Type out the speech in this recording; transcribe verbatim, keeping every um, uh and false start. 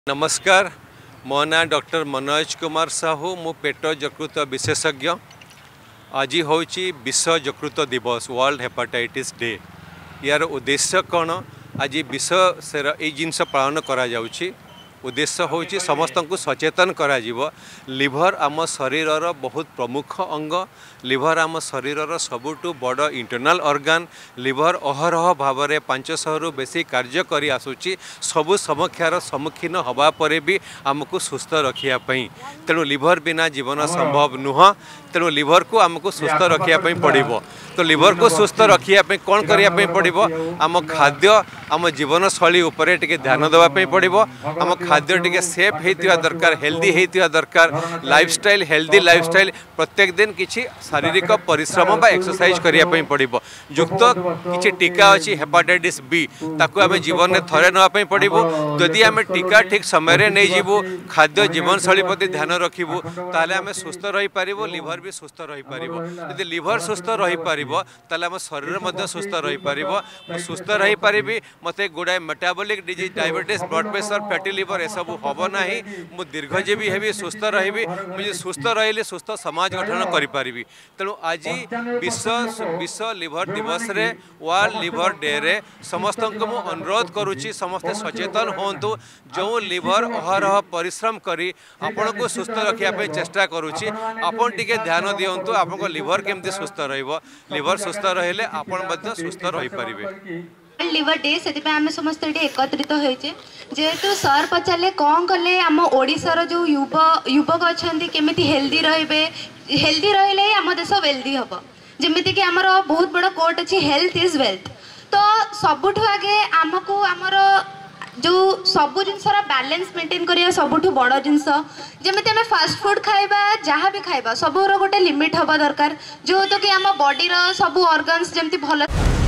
नमस्कार, मो ना डॉक्टर मनोज कुमार साहू मु पेट यकृत विशेषज्ञ। आज हूँ विश्व यकृत दिवस वर्ल्ड हेपाटाइटिस डे। यार उद्देश्य कौन? आज विश्व से ये जिनस पालन करा जाउछि। उद्देश्य हूँ समस्त को सचेतन करा जीवो। लिभर आम शरीर बहुत प्रमुख अंग। लिभर आम शरीर सबुठु बड़ इंटरनल ऑर्गन। लिभर अहरह भाव में पांच सौ रु बेसी कार्य करी आसुची। सबु समस्यार सम्मुखीन हवा परे भी आमको सुस्थ रखापी। तेणु लिभर बिना जीवन संभव नुह। तेणु लिभर को आमको सुस्थ रखापी पड़ो। तो लिभर को सुस्थ रखापी कौन करने पड़ो? आम खाद्य आम जीवन शैली उपरे टिके ध्यान देवाई पड़ो। आम खाद्य टिके सेफ होता दरकार, हेल्दी होता दरकार। लाइफस्टाइल हेल्दी लाइफस्टाइल प्रत्येक दिन किसी शारीरिक परिश्रम बा एक्सरसाइज करने पड़ो। युक्त किसी टीका अच्छी हेपाटाइटिस बी ताकू आम जीवन में थरे नापी पड़ो। जदि आम टीका ठीक समय नहीं जीवु, खाद्य जीवन शैली प्रति ध्यान रखिबू, ताले आम सुस्थ रही पारिबो, लिभर भी सुस्थ रही पारिबो। यदि लिभर सुस्थ रही पारिबो ताले आम शरीर मध्य सुस्थ रही पारिबो। सुस्थ रही पारिबी, मते गुड़ाए metabolic disease, diabetes, blood pressure, fatty liver एसबू हम ना। मु दीर्घजीवी हेबी, सुस्थ रही। मुझे सुस्थ रही सुस्थ समाज गठन करी। तेणु आज विश्व विश्व लिभर दिवस रे वर्ल्ड लिभर डे रे समस्त को मु अनुरोध करुच्ची, समस्ते सचेतन होंतु। जो लिभर अहरह परिश्रम करी आपण को सुस्थ रखापी चेष्टा करुच्ची, आपण टिके ध्यान दियंतु। आपन लिभर केमती सुस्थ रहिबो। लिभर सुस्थ रहिले आपण मध्य सुस्थ रही पारिबे। लिवर डे से आम समस्त ये एकत्रित होइचे। जेहेतु सर पचारे कौन कले आम ओडिशार जो युव युवक अच्छा केमी हेल्दी रे, हेल्दी रही आम देश वेल्दी हम। जमीक आमर बहुत बड़ा कोट अच्छी हेल्थ इज वेल्थ। तो सबुठ आगे आमको आमर जो सबू जिनसर बैलेंस मेंटेन करिया सबुठ बड़ जिनस। जमी आम फास्ट फूड खाइबा, जहाँ भी खाइबा सबूर गोटे लिमिट हवा दरकार, जो तो कि आम बॉडी रो सबू ऑर्गन्स जमती भल